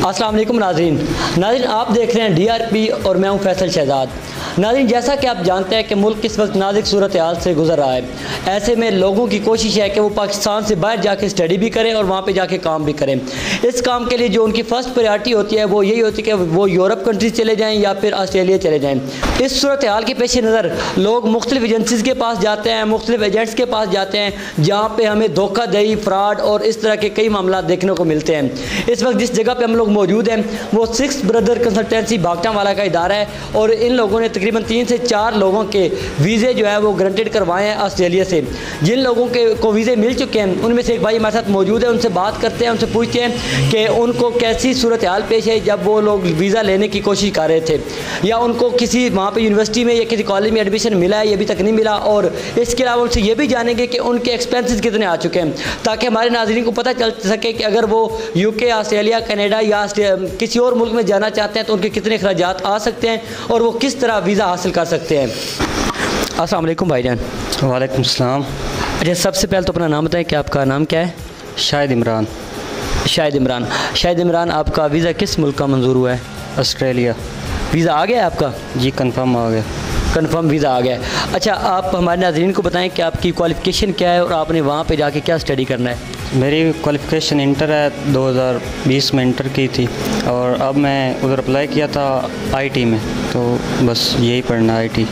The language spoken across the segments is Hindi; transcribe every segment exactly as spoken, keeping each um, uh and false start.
अस्सलाम वालेकुम नाज़रीन नाज़रीन आप देख रहे हैं डी आर पी और मैं हूं फैसल शहजाद। नाज़रीन जैसा कि आप जानते हैं कि मुल्क इस वक्त नाजुक सूरत हाल से गुजर रहा है। ऐसे में लोगों की कोशिश है कि वो पाकिस्तान से बाहर जाके स्टडी भी करें और वहाँ पे जाके काम भी करें। इस काम के लिए जो उनकी फ़र्स्ट प्रायोरिटी होती है वो यही होती है कि वो यूरोप कंट्रीज चले जाएँ या फिर ऑस्ट्रेलिया चले जाएँ। इस सूरत हाल के पेश नज़र लोग मुख्तलिफ एजेंसीज़ के पास जाते हैं, मुख्तलिफ एजेंट्स के पास जाते हैं, जहाँ पर हमें धोखाधड़ी, फ्रॉड और इस तरह के कई मामला देखने को मिलते हैं। इस वक्त जिस जगह पे हम लोग मौजूद हैं वो सिक्स ब्रदर कंसल्टेंसी भागटावाला का इदारा है और इन लोगों ने तकरीबन तीन से चार लोगों के वीज़े जो है वो ग्रांटेड करवाए हैं ऑस्ट्रेलिया से। जिन लोगों के को वीज़े मिल चुके हैं उनमें से एक भाई हमारे साथ मौजूद है, उनसे बात करते हैं, उनसे पूछते हैं कि उनको कैसी सूरत हाल पेश है जब वो लोग वीज़ा लेने की कोशिश कर रहे थे, या उनको किसी वहाँ पर यूनिवर्सिटी में या किसी कॉलेज में एडमिशन मिला है, ये अभी तक नहीं मिला। और इसके अलावा उनसे ये भी जानेंगे कि उनके एक्सपेंसेस कितने आ चुके हैं, ताकि हमारे नाज़रीन को पता चल सके कि अगर वो यूके, ऑस्ट्रेलिया, कनाडा या किसी और मुल्क में जाना चाहते हैं तो उनके कितने अखराजात आ सकते हैं और वो किस तरह वीज़ा हासिल कर सकते हैं। अस्सलाम वालेकुम भाईजान। वालेकुम सलाम। अच्छा, सबसे पहले तो अपना नाम बताएं कि आपका नाम क्या है? शाहिद इमरान। शाहिद इमरान। शाहिद इमरान, आपका वीज़ा किस मुल्क का मंजूर हुआ है? ऑस्ट्रेलिया। वीज़ा आ गया है आपका? जी कंफर्म आ गया। कंफर्म वीज़ा आ गया है। अच्छा, आप हमारे नाज़रीन को बताएं कि आपकी क्वालिफ़िकेशन क्या है और आपने वहाँ पे जाके क्या स्टडी करना है? मेरी क्वालिफ़िकेशन इंटर है, दो हज़ार बीस में इंटर की थी और अब मैं उधर अप्लाई किया था आईटी में, तो बस यही पढ़ना आईटी।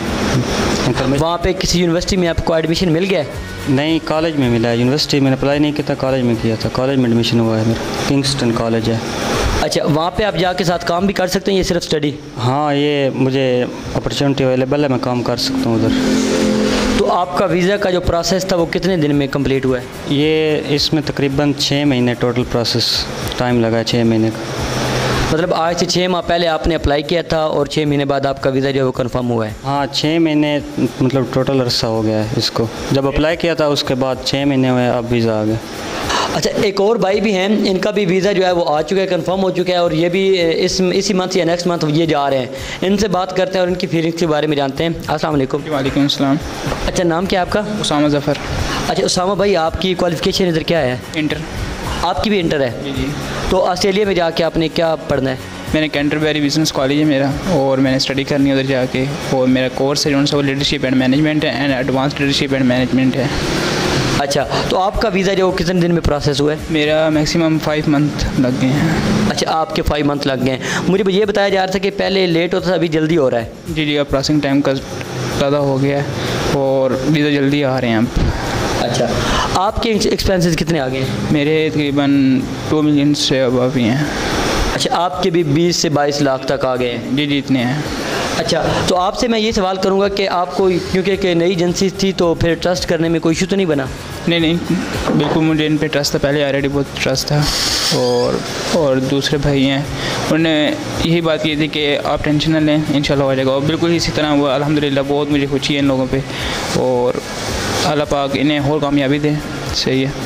वहाँ पे किसी यूनिवर्सिटी में आपको एडमिशन मिल गया है? नहीं, कॉलेज में मिला है। यूनिवर्सिटी मैंने अप्लाई नहीं किया था, कॉलेज में किया था। कॉलेज में एडमिशन हुआ है मेरा, किंगस्टन कॉलेज है। अच्छा, वहाँ पे आप जाके साथ काम भी कर सकते हैं, ये सिर्फ स्टडी? हाँ, ये मुझे अपॉर्चुनिटी अवेलेबल है, मैं काम कर सकता हूँ उधर। तो आपका वीज़ा का जो प्रोसेस था वो कितने दिन में कंप्लीट हुआ है? ये इसमें तकरीबन छः महीने टोटल प्रोसेस टाइम लगा है, छः महीने का। मतलब आज से छः माह पहले आपने अप्लाई किया था और छः महीने बाद आपका वीज़ा जो है वो कंफर्म हुआ है? हाँ, छः महीने मतलब टोटल अरसा हो गया है इसको। जब अप्लाई किया था उसके बाद छः महीने हुए, अब वीज़ा आ गया। अच्छा, एक और भाई भी हैं, इनका भी वीज़ा जो है वो आ चुका है, कंफर्म हो चुका है और ये भी इस इसी मंथ या नेक्स्ट मंथ ये जा रहे हैं। इनसे बात करते हैं और इनकी फीलिंग्स के बारे में जानते हैं। अस्सलाम वालेकुम। वालेकुम अस्सलाम। अच्छा, नाम क्या है आपका? उसामा ज़फ़र। अच्छा उसामा भाई, आपकी क्वालिफ़िकेशन इधर क्या है? इंटर। आपकी भी इंटर है? जी जी। तो ऑस्ट्रेलिया में जाके आपने क्या पढ़ना है? मैंने कैंटरबरी बिज़नेस कॉलेज है मेरा और मैंने स्टडी करनी है उधर जाके, और मेरा कोर्स है जो है वो लीडरशिप एंड मैनेजमेंट है and advance leadership and management है। अच्छा, तो आपका वीज़ा जो कितने दिन में प्रोसेस हुआ है? मेरा मैक्सिमम फाइव मंथ लग गए हैं। अच्छा, आपके फाइव मंथ लग गए हैं। मुझे ये बताया जा रहा था कि पहले लेट होता था, अभी जल्दी हो रहा है? जी जी, अब प्रोसेसिंग टाइम का ज़्यादा हो गया है और वीज़ा जल्दी आ रहे हैं अब। अच्छा, आपके एक्सपेंसेस कितने आ गए हैं? मेरे तकरीबन टू मिलियन से अबव ही हैं। अच्छा, आपके भी बीस से बाईस लाख तक आ गए हैं? जी जी, इतने हैं। अच्छा, तो आपसे मैं ये सवाल करूंगा कि आपको क्योंकि एक नई एजेंसी थी तो फिर ट्रस्ट करने में कोई इशू तो नहीं बना? नहीं नहीं, बिल्कुल मुझे इन पे ट्रस्ट था, पहले ऑलरेडी बहुत ट्रस्ट था। और और दूसरे भाई हैं, उन्होंने यही बात की थी कि आप टेंशन न लें, इंशाल्लाह हो जाएगा, और बिल्कुल इसी तरह हुआ। अल्हम्दुलिल्लाह, बहुत मुझे खुशी है इन लोगों पे और अल्लाह पाक इन्हें और कामयाबी दे। सही है।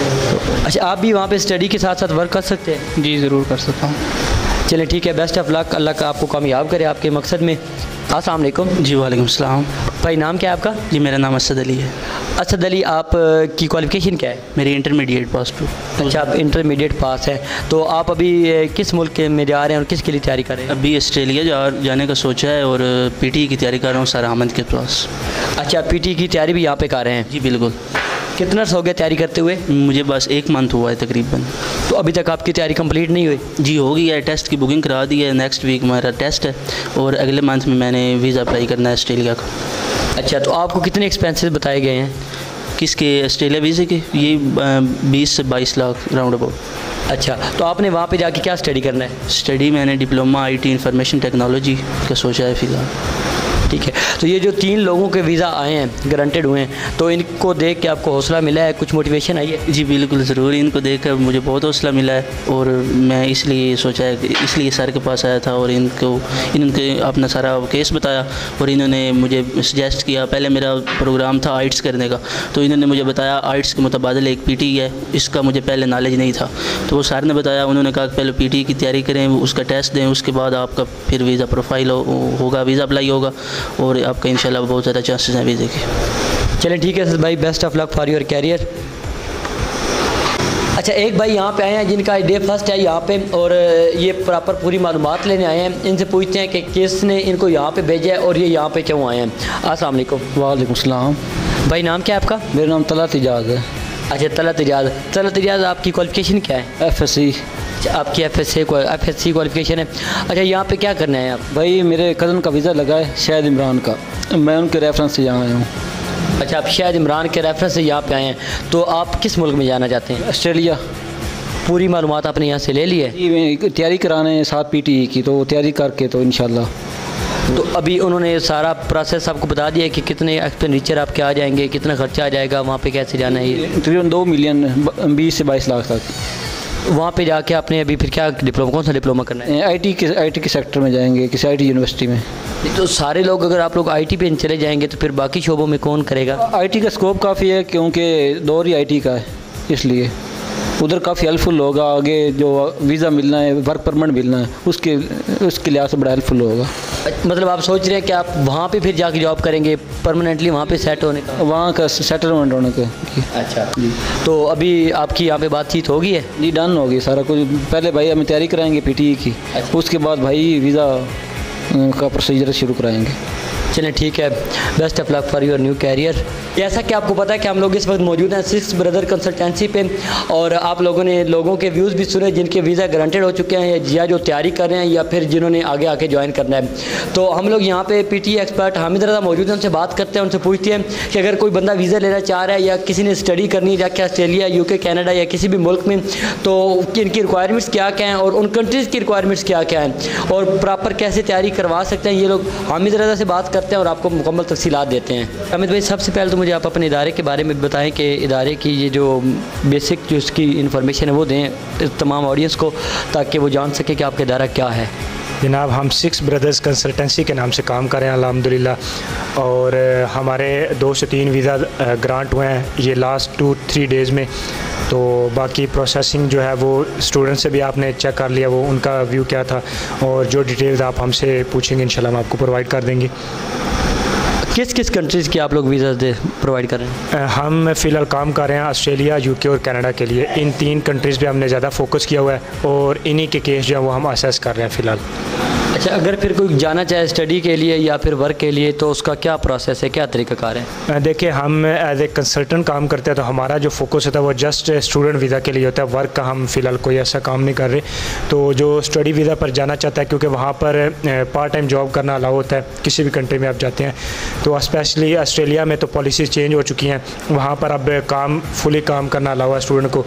तो अच्छा, आप भी वहाँ पे स्टडी के साथ साथ वर्क कर सकते हैं? जी ज़रूर कर सकता हूँ। चलें ठीक है, बेस्ट ऑफ लक, अल्लाह का आपको कामयाब करे आपके मकसद में। अस्सलाम वालेकुम। जी वालेकुम सलाम। भाई नाम क्या है आपका? जी मेरा नाम असद अली है। असद अली, आप की क्वालिफ़िकेशन क्या है? मेरी इंटरमीडिएट पास टू। अच्छा, आप इंटरमीडिएट पास हैं, तो आप अभी किस मुल्क में जा रहे हैं और किस के लिए तैयारी कर रहे हैं? अभी ऑस्ट्रेलिया जा जाने का सोचा है और पीटी की तैयारी कर रहा हूँ सर अहमद के पास। अच्छा, पीटी की तैयारी भी यहाँ पे कर रहे हैं? जी बिल्कुल। कितना अर्सा हो गया तैयारी करते हुए? मुझे बस एक मंथ हुआ है तकरीबन। तो अभी तक आपकी तैयारी कंप्लीट नहीं हुई? जी हो गई है, टेस्ट की बुकिंग करा दी है, नेक्स्ट वीक मेरा टेस्ट है और अगले मंथ में मैंने वीज़ा अप्लाई करना है ऑस्ट्रेलिया का। अच्छा, तो आपको कितने एक्सपेंसेस बताए गए हैं? किसके? ऑस्ट्रेलिया वीज़े के? ये बीस से बाईस लाख राउंड अबाउट। अच्छा, तो आपने वहाँ पे जाके क्या स्टडी करना है? स्टडी मैंने डिप्लोमा आईटी इंफॉर्मेशन टेक्नोलॉजी का सोचा है फ़िलहाल। ठीक है, तो ये जो तीन लोगों के वीज़ा आए हैं, गारंटेड हुए हैं, तो इनको देख के आपको हौसला मिला है, कुछ मोटिवेशन आई है? जी बिल्कुल ज़रूर, इनको देख कर मुझे बहुत हौसला मिला है और मैं इसलिए सोचा है, इसलिए सर के पास आया था और इनको इनके अपना सारा केस बताया और इन्होंने मुझे सजेस्ट किया। पहले मेरा प्रोग्राम था आइट्स करने का, तो इन्होंने मुझे बताया आइट्स के मुतबादल एक पीटी है, इसका मुझे पहले नॉलेज नहीं था, तो वो सर ने बताया। उन्होंने कहा कि पहले पीटी की तैयारी करें, उसका टेस्ट दें, उसके बाद आपका फिर वीज़ा प्रोफाइल होगा, वीज़ा अप्लाई होगा और आपका इंशाल्लाह बहुत ज़्यादा चांसेस हैं वीज़े के। चलें ठीक है सर भाई, best of luck for your career. अच्छा, एक भाई यहाँ पे आए हैं जिनका डे फर्स्ट है यहाँ पे, और ये प्रॉपर पूरी मालूमात लेने आए हैं। इनसे पूछते हैं कि किसने इनको यहाँ पे भेजा है और ये यहाँ पे क्यों आए हैं। अस्सलाम वालेकुम। वालेकुम सलाम। भाई नाम क्या है आपका? मेरा नाम तलत इजाज़ है। अच्छा, तलत इजाज़। तलत इजाज़, आपकी क्वालिफिकेशन क्या है? F S C. आपकी F S C F S C qualification है। अच्छा, यहाँ पे क्या करना है आप? भाई मेरे कज़न का वीज़ा लगा है शाहिद इमरान का, मैं उनके रेफरेंस से यहाँ आया हूँ। अच्छा, आप शाहिद इमरान के रेफरेंस से यहाँ पे आए हैं, तो आप किस मुल्क में जाना चाहते हैं? ऑस्ट्रेलिया। पूरी मालूमात आपने यहाँ से ले ली है? जी, तैयारी कराने साथ पी टी ई की, तो तैयारी करके तो इंशाल्लाह। तो अभी उन्होंने सारा प्रोसेस आपको बता दिया कि कितने एक्सपेंडिचर आपके आ जाएंगे, कितना खर्चा आ जाएगा, वहाँ पे कैसे जाना है? ये तकरीबन दो मिलियन बीस से बाईस लाख तक। वहाँ पे जाके आपने अभी फिर क्या डिप्लोमा, कौन सा डिप्लोमा करना है? आई टी के आई टी के सेक्टर में जाएंगे, किसी आई टी यूनिवर्सिटी में। तो सारे लोग, अगर आप लोग आई टी पे चले जाएंगे तो फिर बाकी शोबों में कौन करेगा? आई टी का स्कोप काफ़ी है, क्योंकि दौर ही आई टी का है, इसलिए उधर काफ़ी हेल्पफुल होगा। आगे जो वीज़ा मिलना है, वर्क परमिट मिलना है, उसके उसके लिहाज से बड़ा हेल्पफुल होगा। मतलब आप सोच रहे हैं कि आप वहाँ पे फिर जाके जॉब करेंगे परमानेंटली, वहाँ पे सेट होने का? वहाँ का सेटलमेंट होने का। अच्छा जी। तो अभी आपकी यहाँ पे बातचीत होगी है? जी, डन होगी सारा कुछ। पहले भाई हमें तैयारी कराएंगे पी टी ई की। अच्छा। उसके बाद भाई वीज़ा का प्रोसीजर शुरू कराएंगे। चलें, ठीक है। Best of luck for your new career. जैसा कि आपको पता है कि हम लोग इस वक्त मौजूद हैं सिक्स ब्रदर कंसल्टेंसी पे, और आप लोगों ने लोगों के व्यूज़ भी सुने जिनके वीज़ा गारंटेड हो चुके हैं, या जो तैयारी कर रहे हैं, या फिर जिन्होंने आगे आके ज्वाइन करना है। तो हम लोग यहाँ पे पीटी एक्सपर्ट हामिद रज़ा मौजूद हैं, उनसे बात करते हैं, उनसे पूछते हैं कि अगर कोई बंदा वीज़ा लेना चाह रहा है, या किसी ने स्टडी करनी है जाके ऑस्ट्रेलिया, यूके, कनाडा या किसी भी मुल्क में, तो इनकी रिक्वायरमेंट्स क्या क्या हैं और उन कंट्रीज़ की रिक्वायरमेंट्स क्या क्या हैं, और प्रॉपर कैसे तैयारी करवा सकते हैं, ये लोग हामिद रज़ा से बात करते हैं और आपको मुकम्मल तफसीलात देते हैं। हामिद भाई, सबसे पहले तो मुझे आप अपने इदारे के बारे में बताएं कि इदारे की ये जो बेसिक जो इसकी इन्फॉर्मेशन है वो दें तमाम ऑडियंस को, ताकि वो जान सके कि आपका इदारा क्या है। जनाब, हम सिक्स ब्रदर्स कंसल्टेंसी के नाम से काम कर रहे हैं अल्हम्दुलिल्लाह, और हमारे दो से तीन वीज़ा ग्रांट हुए हैं ये लास्ट टू थ्री डेज़ में। तो बाकी प्रोसेसिंग जो है वो स्टूडेंट से भी आपने चेक कर लिया, वो उनका व्यू क्या था, और जो डिटेल्स आप हमसे पूछेंगे इंशाल्लाह हम आपको प्रोवाइड कर देंगे। किस किस कंट्रीज़ के आप लोग वीज़ा दे प्रोवाइड कर रहे हैं? हम फ़िलहाल काम कर रहे हैं ऑस्ट्रेलिया, यूके और कनाडा के लिए। इन तीन कंट्रीज़ पे हमने ज़्यादा फोकस किया हुआ है, और इन्हीं के केस जो है वो हम असेस कर रहे हैं फ़िलहाल। अच्छा, अगर फिर कोई जाना चाहे स्टडी के लिए या फिर वर्क के लिए, तो उसका क्या प्रोसेस है, क्या तरीक़ाकार है? देखिए, हम एज ए कंसल्टेंट काम करते हैं, तो हमारा जो फोकस होता है वो जस्ट स्टूडेंट वीज़ा के लिए होता है। वर्क का हम फ़िलहाल कोई ऐसा काम नहीं कर रहे। तो जो स्टडी वीज़ा पर जाना चाहता है, क्योंकि वहाँ पर पार्ट टाइम जॉब करना अलाउ होता है किसी भी कंट्री में आप जाते हैं, तो स्पेशली ऑस्ट्रेलिया में तो पॉलिसीज़ चेंज हो चुकी हैं, वहाँ पर अब काम फुली काम करना अलाउ है स्टूडेंट को।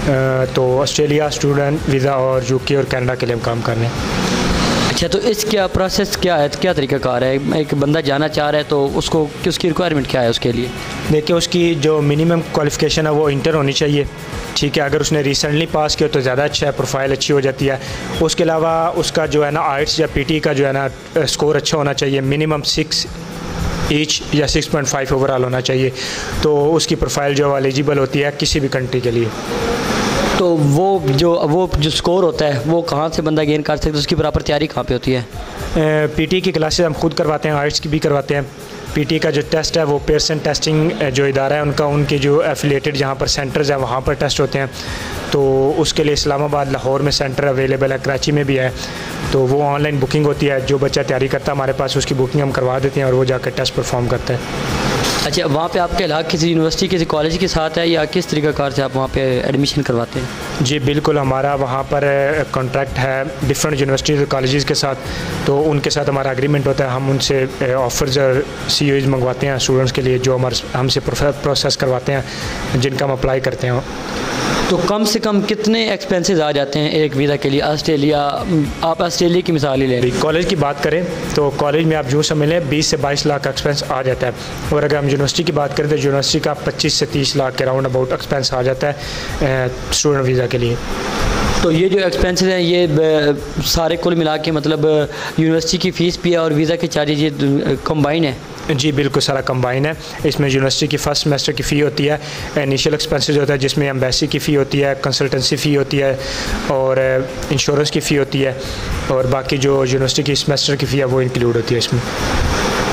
तो ऑस्ट्रेलिया स्टूडेंट वीज़ा और यूके और कनाडा के लिए हम काम कर रहे हैं। अच्छा, तो इस क्या प्रोसेस क्या है, क्या तरीक़ाकार है? एक बंदा जाना चाह रहा है तो उसको उसकी रिक्वायरमेंट क्या है उसके लिए? देखिए, उसकी जो मिनिमम क्वालिफ़िकेशन है वो इंटर होनी चाहिए, ठीक है। अगर उसने रिसेंटली पास किया तो ज़्यादा अच्छा है, प्रोफाइल अच्छी हो जाती है। उसके अलावा उसका जो है ना आइट्स या पीटी का जो है ना स्कोर अच्छा होना चाहिए, मिनिमम सिक्स ईच या सिक्स पॉइंट फाइव ओवरऑल होना चाहिए, तो उसकी प्रोफाइल जो एलिजिबल होती है किसी भी कंट्री के लिए। तो वो जो वो जो स्कोर होता है वो कहाँ से बंदा गेन कर सकता है, उसकी प्रॉपर तैयारी कहाँ पे होती है? पीटी की क्लासेस हम खुद करवाते हैं, आइट्स की भी करवाते हैं। पीटी का जो टेस्ट है वो पेयरसन टेस्टिंग जो इदारा है उनका, उनके जो एफिलिएटेड जहाँ पर सेंटर्स हैं वहाँ पर टेस्ट होते हैं। तो उसके लिए इस्लामाबाद, लाहौर में सेंटर अवेलेबल है, कराची में भी है। तो वो ऑनलाइन बुकिंग होती है, जो बच्चा तैयारी करता है हमारे पास उसकी बुकिंग हम करवा देते हैं और वो जाकर टेस्ट परफॉर्म करता है। अच्छा, वहाँ पे आपके इलाके किसी यूनिवर्सिटी किसी कॉलेज के साथ है, या किस तरीक़ाकार से आप वहाँ पे एडमिशन करवाते हैं? जी बिल्कुल, हमारा वहाँ पर कॉन्ट्रैक्ट है डिफरेंट यूनिवर्सिटीज़ और कॉलेजेस के साथ, तो उनके साथ हमारा एग्रीमेंट होता है। हम उनसे ऑफ़र्स और सी ओज़ मंगवाते हैं स्टूडेंट्स के लिए, जो हमारे हमसे प्रोसेस करवाते हैं, जिनका हम अप्लाई करते हैं। तो कम से कम कितने एक्सपेंसेस आ जाते हैं एक वीज़ा के लिए? ऑस्ट्रेलिया, आप ऑस्ट्रेलिया की मिसाल ही ले रही। कॉलेज की बात करें तो कॉलेज में आप जो समझ लें बीस से बाईस लाख का एक्सपेंस आ जाता है, और अगर हम यूनिवर्सिटी की बात करें तो यूनिवर्सिटी का पच्चीस से तीस लाख के राउंड अबाउट एक्सपेंस आ जाता है स्टूडेंट वीज़ा के लिए। तो ये जो एक्सपेंसेस हैं ये सारे कुल मिला के मतलब यूनिवर्सिटी की फ़ीस भी है और वीज़ा के चार्जेज ये कंबाइन है? जी बिल्कुल, सारा कंबाइन है। इसमें यूनिवर्सिटी की फ़र्स्ट सेमेस्टर की फ़ी होती है, इनिशियल एक्सपेंसेस होता है जिसमें एम्बेसी की फ़ी होती है, कंसल्टेंसी फ़ी होती है और इंश्योरेंस की फ़ी होती है, और बाकी जो यूनिवर्सिटी की सेमेस्टर की फ़ी है वो इंक्लूड होती है इसमें।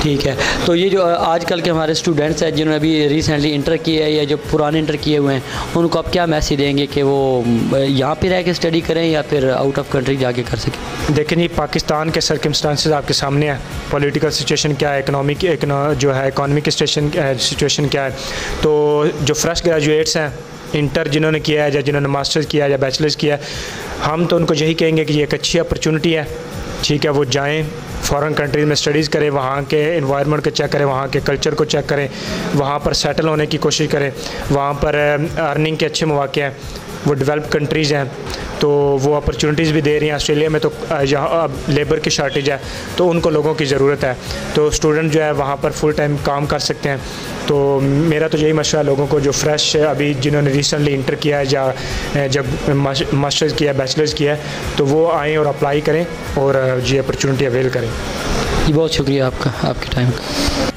ठीक है, तो ये जो आजकल के हमारे स्टूडेंट्स हैं जिन्होंने अभी रिसेंटली इंटर किया है या जो पुराने इंटर किए हुए हैं, उनको आप क्या मैसेज देंगे कि वो यहाँ पे रह के स्टडी करें या फिर आउट ऑफ कंट्री जाके कर सकें? देखें जी, पाकिस्तान के सर्कमस्टांसेस आपके सामने है, पॉलिटिकल सिचुएशन क्या है, इकनॉमिक जो है इकॉनमिक सिचुएशन क्या है। तो जो फ्रेश ग्रेजुएट्स हैं, इंटर जिन्होंने किया है या जिन्होंने मास्टर्स किया है या बैचलर्स किया है, हम तो उनको यही कहेंगे कि ये एक अच्छी अपॉर्चुनिटी है, ठीक है, वो जाएं फॉरेन कंट्रीज़ में स्टडीज़ करें, वहाँ के इन्वायरमेंट को चेक करें, वहाँ के कल्चर को चेक करें, वहाँ पर सेटल होने की कोशिश करें, वहाँ पर अर्निंग के अच्छे मौके हैं, वो डेवलप कंट्रीज़ हैं तो वो अपॉर्चुनिटीज़ भी दे रही हैं। ऑस्ट्रेलिया में तो यहाँ अब लेबर की शार्टेज है तो उनको लोगों की ज़रूरत है, तो स्टूडेंट जो है वहाँ पर फुल टाइम काम कर सकते हैं। तो मेरा तो यही मशवरा लोगों को जो फ्रेश अभी जिन्होंने रिसेंटली इंटर किया है या जब मास्टर्स किया बैचलर्स किया है तो वो आएँ और अप्लाई करें और ये अपॉर्चुनिटी अवेल करें। जी बहुत शुक्रिया आपका, आपके टाइम का।